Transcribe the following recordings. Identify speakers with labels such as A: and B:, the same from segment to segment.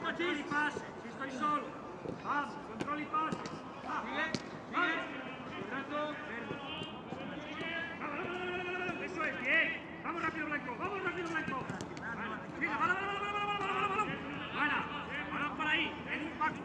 A: control y pase. Si estoy solo. Vamos, control y pase. Sigue, sigue. Rato, verde. Eso es, bien. Vamos rápido, Blanco. Vamos rápido, Blanco. Sigue, balón. Balón por ahí. El impacto.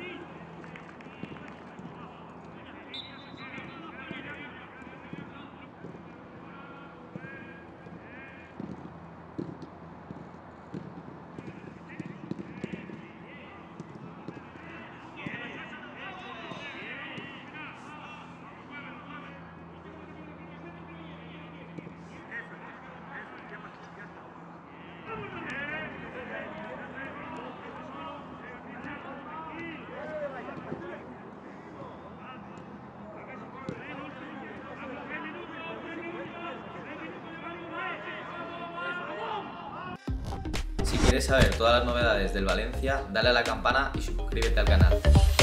B: Si quieres saber todas las novedades del Valencia, dale a la campana y suscríbete al canal.